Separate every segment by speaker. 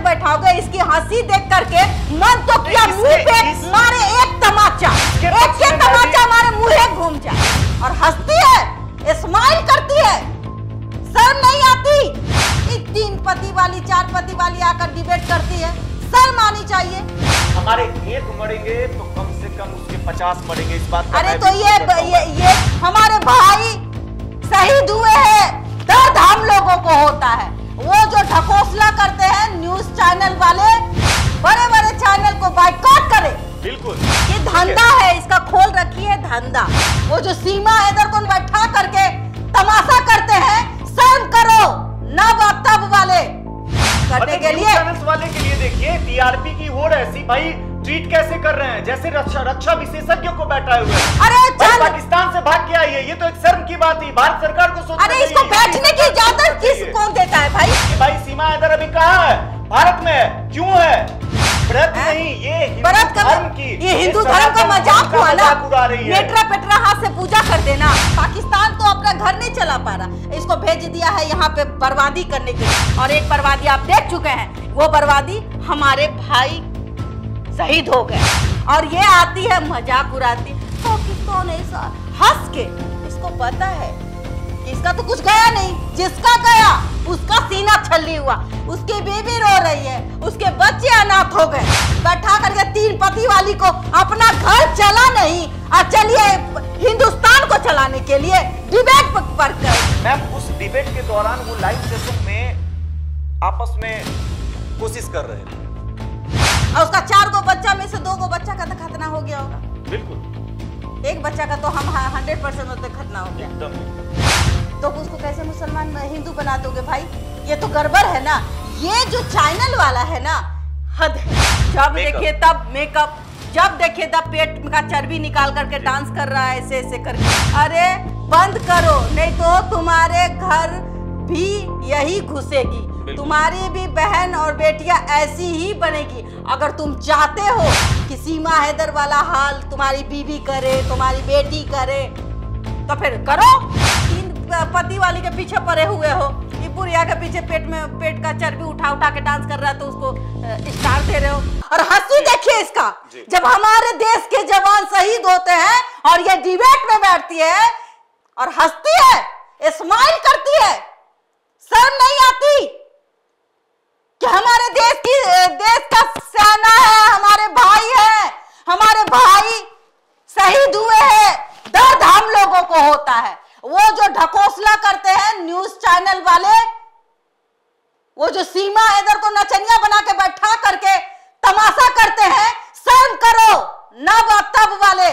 Speaker 1: बैठाओगे, इसकी हंसी देख करके मन तो किया मुंह पे मारे एक तमाचा मारे मुंह घूम जाए। और हंसती है, स्माइल करती है, शर्म नहीं आती। 3 पति वाली 4 पति वाली आकर डिबेट करती है, शर्म आनी चाहिए।
Speaker 2: हमारे एक मरेंगे तो कम से कम उसके 50 मरेंगे, इस बात।
Speaker 1: अरे तो ये हमारे भाई शहीद हुए हैं, दर्द हम लोगों को होता है। वो जो ढकोसला करते हैं न्यूज चैनल वाले, बड़े बड़े चैनल को बाइकआउट करे।
Speaker 2: बिल्कुल,
Speaker 1: ये धंधा है, इसका खोल रखी है धंधा। वो जो सीमा हैदर को बैठा करके तमाशा करते हैं, शर्म करो। नब तब वाले करने के लिए,
Speaker 2: चैनल्स वाले के लिए देखिए टीआरपी की होड़ ऐसी, भाई ट्वीट कैसे कर रहे हैं जैसे रक्षा विशेषज्ञ को बैठाए हुए हैं।
Speaker 1: अरे
Speaker 2: पाकिस्तान से भाग के आई है, ये तो एक शर्म की बात है। भारत सरकार को सोचना चाहिए।
Speaker 1: अरे इसको बैठने की इजाजत किसको देता है भाई?
Speaker 2: भाई सीमा हैदर अभी कहाँ है? भारत में है, क्यों है? व्रत नहीं, ये हिंदू धर्म की,
Speaker 1: ये हिंदू धर्म का मजाक हुआ ना।
Speaker 2: मेट्रा
Speaker 1: पेट्रा हाथ से पूजा कर देना। पाकिस्तान तो अपना घर नहीं चला पा रहा, इसको भेज दिया है यहाँ पे बर्बादी करने के लिए। और एक बर्बादी आप देख चुके हैं, वो बर्बादी हमारे भाई शहीद हो गए। और ये आती है मजाक उड़ाती, तो किसको नहीं हंस के। इसको पता है कि इसका तो कुछ गया नहीं, जिसका गया उसका सीना छल्ली हुआ, उसकी बीवी रो रही है, उसके बच्चे अनाथ हो गए। बैठा करके 3 पति वाली को अपना घर चला नहीं, और चलिए हिंदुस्तान को चलाने के लिए डिबेट पर कर।
Speaker 2: मैम उस डिबेट के दौरान वो लाइव सेशन में आपस में कोशिश कर रहे थे,
Speaker 1: और उसका 4 गो बच्चा में से 2 गो बच्चा का तो खतना हो गया होगा।
Speaker 2: बिल्कुल,
Speaker 1: एक बच्चा का तो हम 100% खतना हो गया। तो उसको कैसे मुसलमान हिंदू बना दोगे भाई? ये तो गड़बड़ है ना। ये जो चैनल वाला है ना, हद है। जब देखिए तब मेकअप, जब देखिए तब पेट का चर्बी निकाल करके डांस कर रहा है ऐसे ऐसे करके। अरे बंद करो, नहीं तो तुम्हारे घर भी यही घुसेगी, तुम्हारी भी बहन और बेटियां ऐसी ही बनेगी। अगर तुम चाहते हो कि सीमा हैदर वाला हाल तुम्हारी बीवी करे, तुम्हारी बेटी करे, तो फिर करो। 3 पति वाली के पीछे पड़े हुए हो, ये बुढ़िया के पीछे पेट का चर्बी उठा उठा के डांस कर रहा है, तो उसको स्टार दे रहे हो। और हंसी देखिए इसका, जब हमारे देश के जवान शहीद होते हैं और ये डिबेट में बैठती है और हंसती है, स्माइल करती है, शर्म नहीं आती कि हमारे देश का सेना है, हमारे भाई है, हमारे भाई शहीद हुए हैं, दर्द हम लोगों को होता है। वो जो ढकोसला करते हैं न्यूज चैनल वाले, वो जो सीमा हैदर को नचनिया बना के बैठा करके तमाशा करते हैं, शर्म करो। नब तब वाले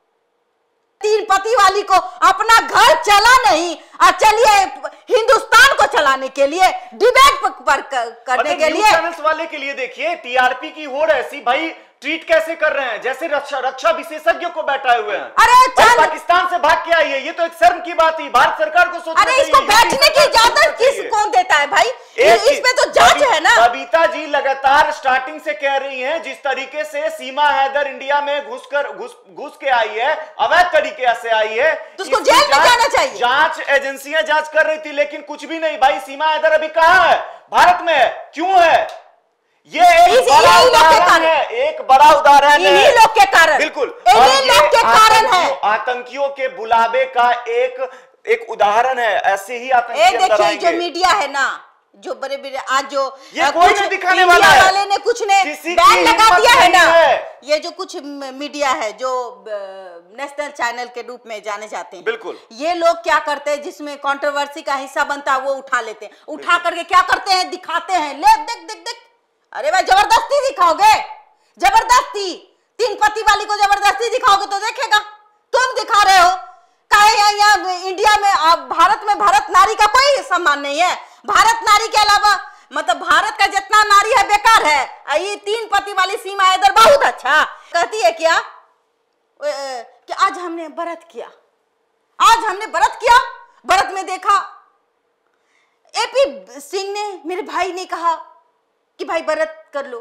Speaker 1: 3 पति वाली को अपना घर चला नहीं, और चलिए हिंदुस्तान को चलाने के लिए डिबेट पर करने के लिए।
Speaker 2: चैनल्स वाले के लिए देखिए टीआरपी की होड़ ऐसी, भाई ट्वीट कैसे कर रहे हैं जैसे रक्षा विशेषज्ञ को बैठाए हुए हैं।
Speaker 1: अरे
Speaker 2: पाकिस्तान से भाग के आई है, ये तो एक शर्म की बात है। भारत सरकार को सोचना
Speaker 1: चाहिए। अरे इसको बैठने की इजाजत किसको देता है भाई? इसमें तो जांच है ना।
Speaker 2: बबीता जी लगातार स्टार्टिंग से कह रही हैं, जिस तरीके से सीमा हैदर इंडिया में घुस के आई है, अवैध तरीके से आई है,
Speaker 1: तो उसको जेल में जाना चाहिए।
Speaker 2: जांच एजेंसियां जांच कर रही थी, लेकिन कुछ भी नहीं। भाई सीमा हैदर अभी कहां है? भारत में है, क्यों है? ये एक बड़ा उदाहरण है, एक बड़ा उदाहरण है
Speaker 1: इन्हीं लोग के कारण।
Speaker 2: बिल्कुल,
Speaker 1: इन्हीं लोग के कारण है।
Speaker 2: आतंकियों के बुलावे का एक उदाहरण है। ऐसे ही आतंकी
Speaker 1: देखिए जो मीडिया है ना, जो बड़े बड़े आज जो
Speaker 2: ये कोई नहीं दिखाने वाला है,
Speaker 1: वाले ने कुछ ने बैन लगा दिया है ना। ये जो कुछ मीडिया है जो नेशनल चैनल के रूप में जाने जाते हैं,
Speaker 2: बिल्कुल
Speaker 1: ये लोग क्या करते हैं, जिसमें कंट्रोवर्सी का हिस्सा बनता है वो उठा लेते हैं। उठा करके क्या करते हैं, दिखाते हैं, ले देख देख देख। अरे भाई जबरदस्ती दिखाओगे, जबरदस्ती 3 पति वाली को जबरदस्ती दिखाओगे तो देखेगा। तुम दिखा रहे हो, काहे यहाँ इंडिया में, भारत में भारत नारी का कोई सम्मान नहीं है। भारत नारी के अलावा मतलब भारत का जितना नारी है बेकार है। ये 3 पति वाली सीमा हैदर बहुत अच्छा कहती है क्या कि आज हमने व्रत किया, आज हमने व्रत किया। व्रत में देखा एपी सिंह ने, मेरे भाई ने कहा कि भाई व्रत कर लो।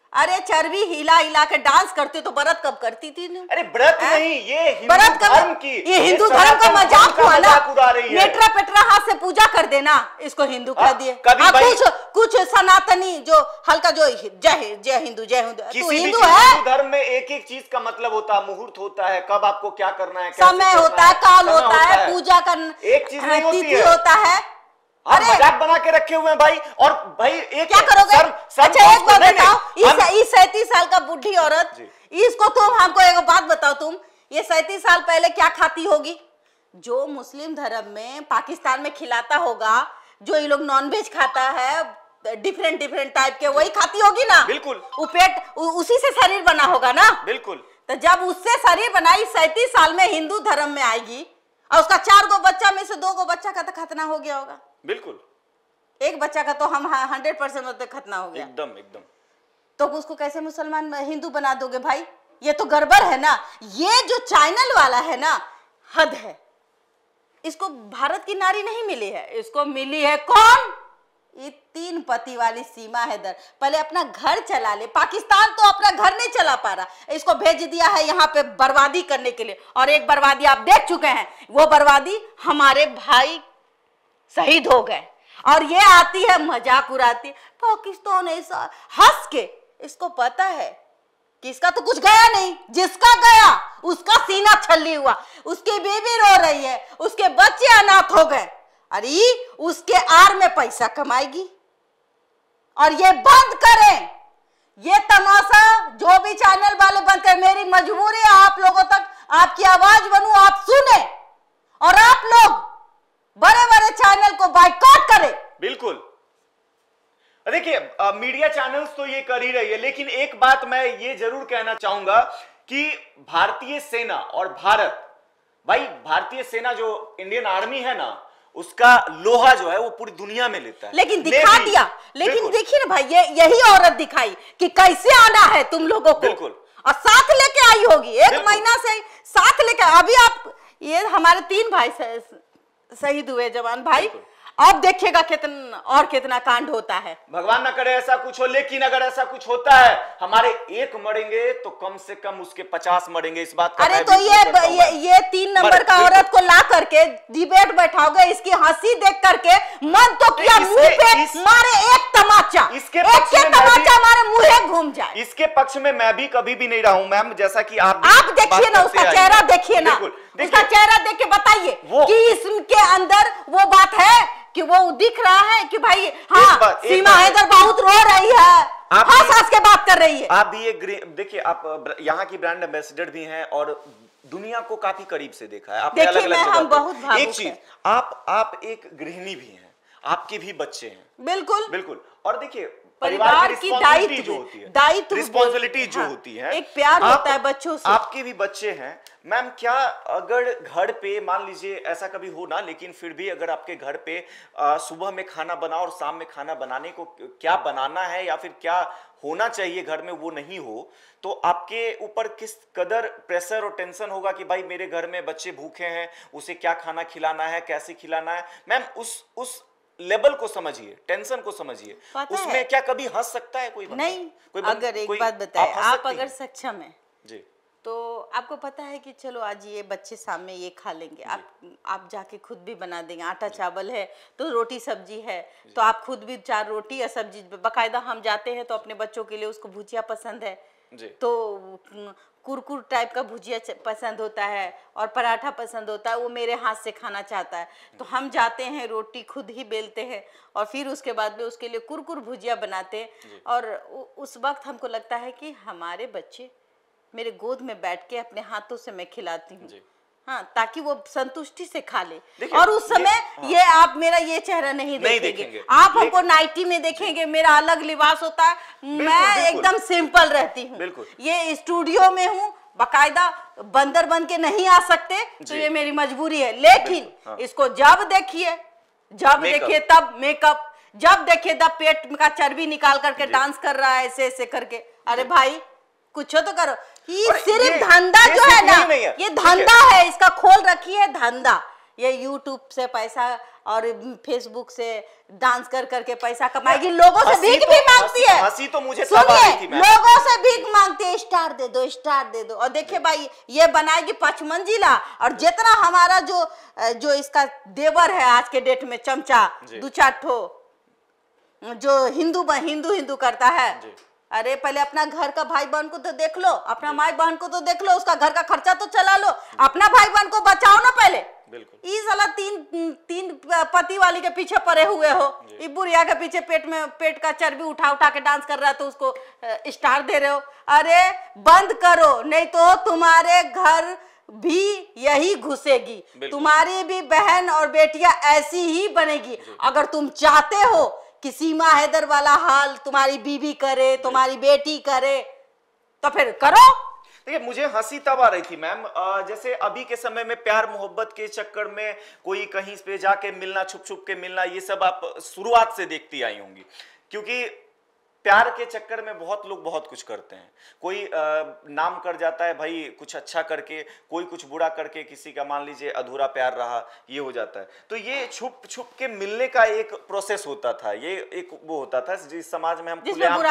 Speaker 1: अरे चर्बी हिला हिला के डांस करते तो व्रत कब करती थी?
Speaker 2: अरे व्रत नहीं, ये हिंदू धर्म की,
Speaker 1: ये हिंदू धर्म का मजाक हुआ ना।
Speaker 2: उड़ा रही है।
Speaker 1: मेट्रा पेट्रा हाथ से पूजा कर देना, इसको हिंदू कह दिए। कुछ सनातनी जो हल्का जो जय हिंदू तू हिंदू है।
Speaker 2: धर्म में एक एक चीज का मतलब होता है, मुहूर्त होता है, कब आपको क्या करना है,
Speaker 1: समय होता है, काल होता है, पूजा करना,
Speaker 2: एक चीज नहीं होती
Speaker 1: तिथि होता है।
Speaker 2: अरे मजाक बना के रखे हुए हैं भाई। और भाई एक
Speaker 1: क्या करोगे? अच्छा एक बात बताओ, इस 37 साल का बुढ़ी औरत, इसको तुम हमको एक बात बताओ, तुम ये 37 साल पहले क्या खाती होगी? जो मुस्लिम धर्म में पाकिस्तान में खिलाता होगा, जो ये लोग नॉनवेज खाता है डिफरेंट टाइप के, वही खाती होगी ना।
Speaker 2: बिल्कुल।
Speaker 1: पेट उसी से शरीर बना होगा ना।
Speaker 2: बिल्कुल।
Speaker 1: तो जब उससे शरीर बनाई 37 साल में हिंदू धर्म में आएगी और उसका 4 गो बच्चा में से 2 गो बच्चा का तो खतना हो गया होगा।
Speaker 2: बिल्कुल।
Speaker 1: एक बच्चा का तो हम 100% होते खतना हो गया।
Speaker 2: एकदम।
Speaker 1: तो उसको कैसे मुसलमान हिंदू बना दोगे भाई? ये तो गड़बड़ है ना। ये जो चैनल वाला है ना, हद है। इसको भारत की नारी नहीं मिली है, इसको मिली है कौन? ये 3 पति वाली सीमा हैदर। पहले अपना घर चला ले। पाकिस्तान तो अपना घर नहीं चला पा रहा, इसको भेज दिया है यहाँ पे बर्बादी करने के लिए। और एक बर्बादी आप देख चुके हैं, वो बर्बादी हमारे भाई शहीद हो गए। और ये आती है मजाक उड़ाती, पाकिस्तान ऐसा हंस के। इसको पता है कि इसका तो कुछ गया नहीं, जिसका गया उसका सीना छल्ली हुआ, उसकी बीवी रो रही है, उसके बच्चे अनाथ हो गए। अरे उसके आड़ में पैसा कमाएगी। और ये बंद करें, ये तमाशा जो भी चैनल वाले बंद करें। मेरी मजबूरी है आप लोगों तक आपकी आवाज बनूं, आप सुने और आप लोग बड़े चैनल को बाइकआउट करें।
Speaker 2: बिल्कुल। देखिए मीडिया चैनल्स तो ये कर ही रही है, लेकिन एक बात मैं ये जरूर कहना चाहूंगा कि भारतीय सेना और भारतीय सेना जो इंडियन आर्मी है ना, उसका लोहा जो है वो पूरी दुनिया में लेता है।
Speaker 1: लेकिन दिखा दिया। लेकिन देखिए ना भाई, ये यही औरत दिखाई कि कैसे आना है तुम लोगों को।
Speaker 2: बिल्कुल।
Speaker 1: और साथ लेके आई होगी, 1 महीना से साथ लेके। अभी आप ये हमारे 3 भाई शहीद हुए जवान भाई, अब देखिएगा कितना कांड होता है।
Speaker 2: भगवान न करे ऐसा कुछ हो, लेकिन अगर ऐसा कुछ होता है, हमारे 1 मरेंगे तो कम से कम उसके 50 मरेंगे, इस बात का।
Speaker 1: अरे तो ये 3 नंबर का औरत को ला करके डिबेट बैठाओगे, इसकी हंसी देख करके मन तो किया मुंह पे मारे एक तमाचा, तमाचा मारे मुंह घूम जाए।
Speaker 2: इसके पक्ष में मैं भी कभी भी नहीं रहा हूं मैम, जैसा कि आप
Speaker 1: देखिए ना, उसका चेहरा देखिए ना, उसका चेहरा देख के बताइए कि इसके अंदर वो बात है कि वो दिख रहा है कि भाई हाँ सीमा हैदर बहुत रो रही है, हंस के बात कर रही है।
Speaker 2: आप भी एक देखिए, आप यहाँ की ब्रांड एम्बेसडर भी हैं और दुनिया को काफी करीब से देखा है आपने, अलग अलग
Speaker 1: हम बहुत भावुक
Speaker 2: एक चीज, आप एक गृहिणी भी हैं, आपके भी बच्चे हैं। बिल्कुल। और देखिए
Speaker 1: परिवार की दायित्व
Speaker 2: रिस्पॉन्सिबिलिटी जो होती है,
Speaker 1: एक प्यार होता है बच्चों से।
Speaker 2: आपके भी बच्चे हैं मैम, क्या अगर घर पे मान लीजिए ऐसा कभी हो ना, लेकिन फिर भी अगर आपके घर पे सुबह में खाना बना और शाम में खाना बनाने को क्या बनाना है या फिर क्या होना चाहिए घर में वो नहीं हो, तो आपके ऊपर किस कदर प्रेशर और टेंशन होगा कि भाई मेरे घर में बच्चे भूखे हैं, उसे क्या खाना खिलाना है, कैसे खिलाना है। मैम उस लेवल को समझिए, टेंशन को समझिए, उसमें क्या कभी हंस सकता है कोई?
Speaker 1: नहीं। अगर एक बात बताए, आप अगर सक्षम है
Speaker 2: जी,
Speaker 1: तो आपको पता है कि चलो आज ये बच्चे सामने ये खा लेंगे, आप जाके खुद भी बना देंगे। आटा चावल है तो रोटी सब्जी है तो आप खुद भी 4 रोटी या सब्जी, बाकायदा हम जाते हैं तो अपने बच्चों के लिए उसको भुजिया पसंद है तो कुरकुर टाइप का भुजिया पसंद होता है और पराठा पसंद होता है, वो मेरे हाथ से खाना चाहता है। तो हम जाते हैं, रोटी खुद ही बेलते हैं और फिर उसके बाद में उसके लिए कुरकुर भुजिया बनाते हैं। और उस वक्त हमको लगता है कि हमारे बच्चे मेरे गोद में बैठ के अपने हाथों से मैं खिलाती हूँ, हाँ, ताकि वो संतुष्टि से खा ले। और उस समय ये आप मेरा ये चेहरा नहीं देखेंगे। आप हमको नाइटी में देखेंगे, मेरा अलग लिबास होता है, मैं एकदम सिंपल रहती हूँ। ये स्टूडियो में हूँ, बाकायदा बंदर बन के नहीं आ सकते, तो ये मेरी मजबूरी है। लेकिन इसको जब देखिए तब मेकअप, जब देखिए तब पेट का चर्बी निकाल करके डांस कर रहा है ऐसे करके। अरे भाई कुछ तो करो। ये सिर्फ धंधा जो है ना, ये धंधा है, इसका खोल रखी है धंधा। ये YouTube से पैसा और फेसबुक से डांस कर करके पैसा कमाएगी, लोगों से भीख भी मांगती है।
Speaker 2: हंसी तो मुझे तब आ रही थी मैम।
Speaker 1: लोगों से भीख मांगती है, स्टार दे दो, स्टार दे दो। और देखिए भाई, ये बनाएगी 5 मंजिला, और जितना हमारा जो इसका देवर है आज के डेट में, चमचा 2-4 ठो जो हिंदू करता है, अरे पहले अपना घर का भाई बहन को तो देख लो, अपना माई बहन को तो देख लो, उसका घर का खर्चा तो चला लो, अपना भाई बहन को बचाओ ना पहले।
Speaker 2: बिल्कुल।
Speaker 1: इस साला तीन पति वाली के पीछे पड़े हुए हो, ये बुढ़िया के पीछे पेट का चर्बी उठा के डांस कर रहा है तो उसको स्टार दे रहे हो। अरे बंद करो, नहीं तो तुम्हारे घर भी यही घुसेगी, तुम्हारी भी बहन और बेटियां ऐसी ही बनेगी। अगर तुम चाहते हो कि सीमा हैदर वाला हाल तुम्हारी बीवी करे, तुम्हारी बेटी करे, तो फिर करो।
Speaker 2: देखिए, मुझे हंसी तब आ रही थी मैम, जैसे अभी के समय में प्यार मोहब्बत के चक्कर में कोई कहीं पे जाके मिलना, छुप के मिलना, ये सब आप शुरुआत से देखती आई होंगी। क्योंकि प्यार के चक्कर में बहुत लोग बहुत कुछ करते हैं। कोई नाम कर जाता है भाई कुछ अच्छा करके, कोई कुछ बुरा करके, किसी का मान लीजिए अधूरा प्यार रहा, ये हो जाता है। तो ये छुप के मिलने का एक प्रोसेस होता था, ये एक वो होता था जिस समाज में हम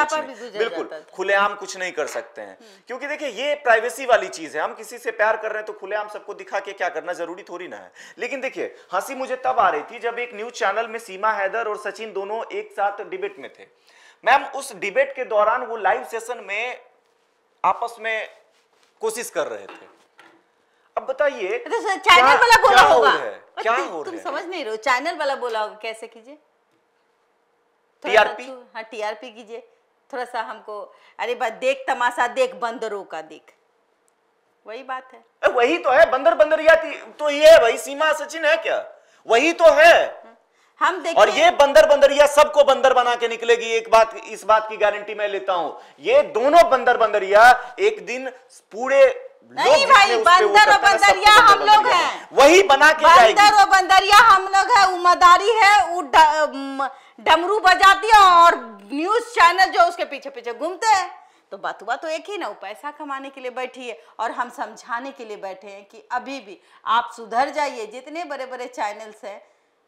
Speaker 2: खुलेआम कुछ नहीं कर सकते हैं। क्योंकि देखिए, ये प्राइवेसी वाली चीज है। हम किसी से प्यार कर रहे हैं तो खुलेआम सबको दिखा के क्या करना जरूरी थोड़ी ना है। लेकिन देखिए, हंसी मुझे तब आ रही थी जब एक न्यूज चैनल में सीमा हैदर और सचिन दोनों एक साथ डिबेट में थे। मैम, उस डिबेट के दौरान वो लाइव सेशन में आपस में कोशिश कर रहे थे। अब बताइए,
Speaker 1: चैनल वाला बोला होगा,
Speaker 2: क्या हो रहा है?
Speaker 1: तुम समझ नहीं रहे हो, चैनल वाला बोला होगा, कैसे कीजिए,
Speaker 2: टीआरपी,
Speaker 1: हाँ टीआरपी कीजिए थोड़ा सा हमको। अरे देख तमाशा देख, बंदरों का देख, वही बात है।
Speaker 2: वही तो है, बंदरिया तो ये है भाई, सीमा सचिन है क्या? वही तो है।
Speaker 1: हम देखिए,
Speaker 2: और ये बंदरिया सबको बंदर बना के निकलेगी। इस बात की गारंटी मैं लेता हूं। ये दोनों बंदरिया एक दिन पूरे
Speaker 1: नहीं भाई, बंदर और बंदरिया हम लोग हैं,
Speaker 2: वही बना के जाएगी।
Speaker 1: बंदर और बंदरिया हम लोग है, उम्मदारी है, वो डमरू बजाती है और न्यूज चैनल जो उसके पीछे घूमते हैं। तो बात तो एक ही ना, वो पैसा कमाने के लिए बैठी है और हम समझाने के लिए बैठे हैं कि अभी भी आप सुधर जाइए। जितने बड़े चैनल्स हैं,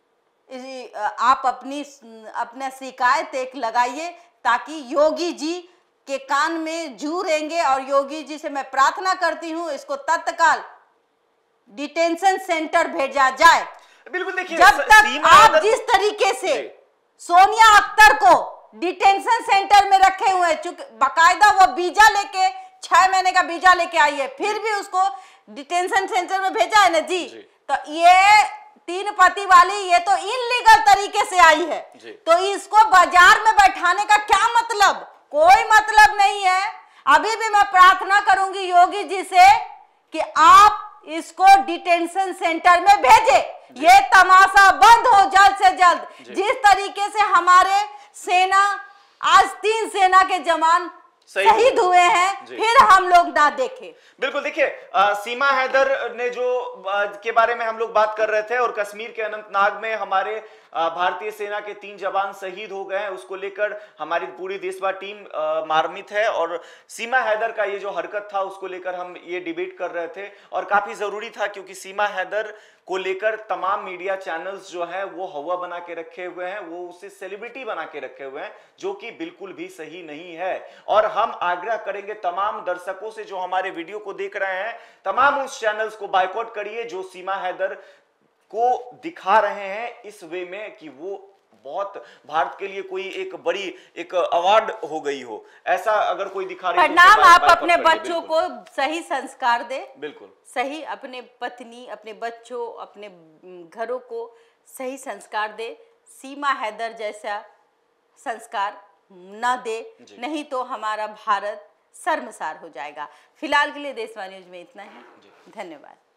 Speaker 1: आप अपना शिकायत एक लगाइए, ताकि योगी जी के कान में जू रहेंगे। और योगी जी से मैं प्रार्थना करती हूँ, इसको तत्काल डिटेंशन सेंटर भेजा जाए।
Speaker 2: बिल्कुल। देखिए,
Speaker 1: जब तक आप जिस तरीके से सोनिया अख्तर को डिटेंशन सेंटर में रखे हुए, चूंकि बाकायदा वो वीजा लेके 6 महीने का वीजा लेके आई है, फिर भी उसको डिटेंशन सेंटर में भेजा है ना जी। तो ये 3 पति वाली, ये तो इनलीगल तरीके से आई है, तो इसको बाजार में बैठाने का क्या मतलब? कोई मतलब नहीं है। अभी भी मैं प्रार्थना करूंगी योगी जी से कि आप इसको डिटेंशन सेंटर में भेजे। ये तमाशा बंद हो जल्द से जल्द। जिस तरीके से हमारे सेना, आज 3 सेना के जवान शहीद हुए हैं, फिर हम लोग ना देखें।
Speaker 2: बिल्कुल। देखिए, सीमा हैदर ने जो के बारे में हम लोग बात कर रहे थे, और कश्मीर के अनंतनाग में हमारे भारतीय सेना के 3 जवान शहीद हो गए हैं, उसको लेकर हमारी पूरी देशभर टीम मार्मित है। और सीमा हैदर का ये जो हरकत था, उसको लेकर हम ये डिबेट कर रहे थे, और काफी जरूरी था, क्योंकि सीमा हैदर को लेकर तमाम मीडिया चैनल्स जो है वो हवा बना के रखे हुए हैं, वो उसे सेलिब्रिटी बना के रखे हुए हैं, जो कि बिल्कुल भी सही नहीं है। और हम आग्रह करेंगे तमाम दर्शकों से जो हमारे वीडियो को देख रहे हैं, तमाम उस चैनल्स को बायकॉट करिए जो सीमा हैदर को दिखा रहे हैं इस वे में कि वो बहुत भारत के लिए कोई एक बड़ी एक अवार्ड हो गई हो, ऐसा अगर कोई दिखा रही है।
Speaker 1: प्रणाम। आप अपने बच्चों को सही संस्कार दे,
Speaker 2: बिल्कुल
Speaker 1: सही, अपने पत्नी, अपने बच्चों, अपने घरों को सही संस्कार दे। सीमा हैदर जैसा संस्कार न दे, नहीं तो हमारा भारत शर्मसार हो जाएगा। फिलहाल के लिए देशवाणी न्यूज में इतना ही। धन्यवाद।